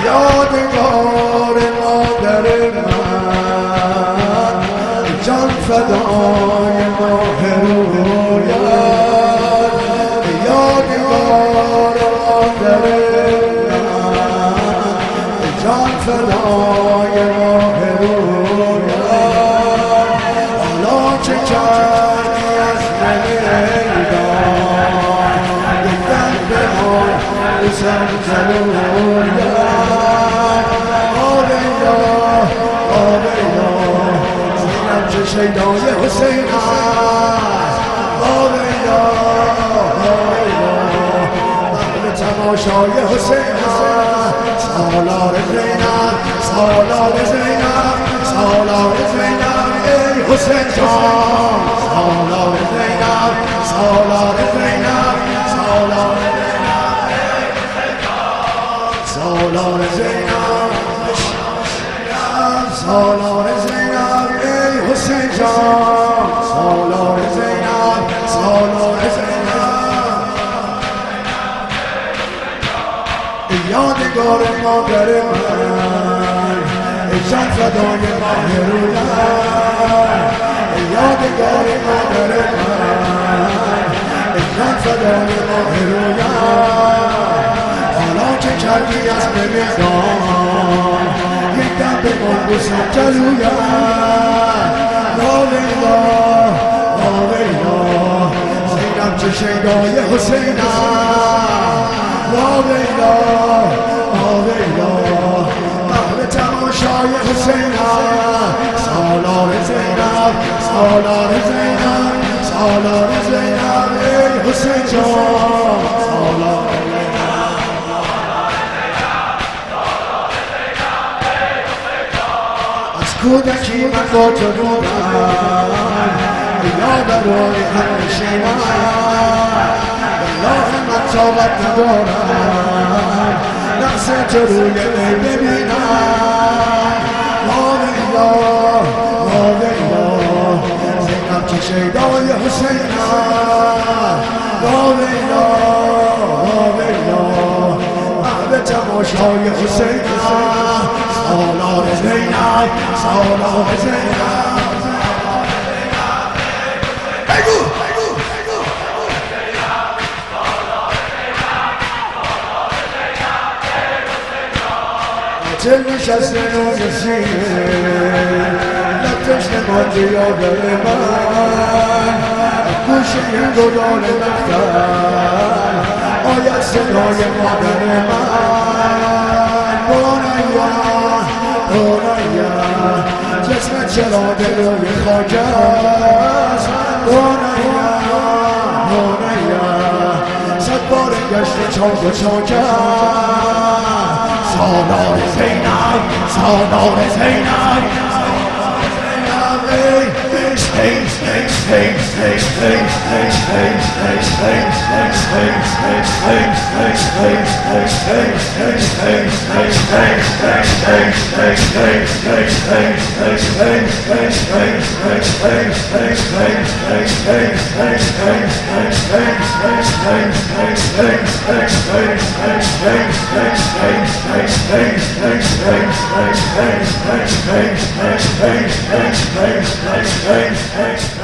یادگار مادر من جان فدای ماه رویت یادگار مادر من جان فدای ماه رویت حالا چه کردی از میدان گفتن به ما شیدای حسین است باویلا محل تماشای حسین است سالار زینب سالار زینب سالار زینب ای حسین جان سالار زینب سالار زینب سالار سالار زینب سالار زینب ای حسین جان سالار زینب سالار زینب یادگار مادر من ای جان فدای ماه رویت یادگار مادر من ای جان فدای ماه رویت حالا که کردی از میدان یک دم به من بوسم جلویت لاویلا لاویلا زینب چه شیدای حسین لاویلا لاویلا محل تماشای حسین سالار زینب سالار زینب سالار زینب ای حسین جان سالار کودکی من با تو بودم یا برای همیشه من والله من طاقت ندارم نقص تو روی می ببینم لاویلا لاویلا زینب که شیدای حسین لاویلا لاویلا محل تماشای حسین سالار زینب سالار زینب بگو قاتل نشسته روی سینه لبتش نماند یادر من گوشه گدال دفتر آید صدای مادر من بانیا جسمت چرا دلوی خاک است بانیا صد بار گشت چاک و چاک سالار زینب سالار زینب Hey,